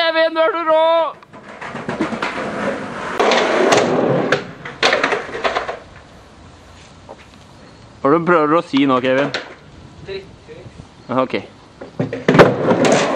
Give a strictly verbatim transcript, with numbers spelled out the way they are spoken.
Kevin, du er så rå! Hva er det du prøver å si nå, Kevin? Dritttriks. Ok.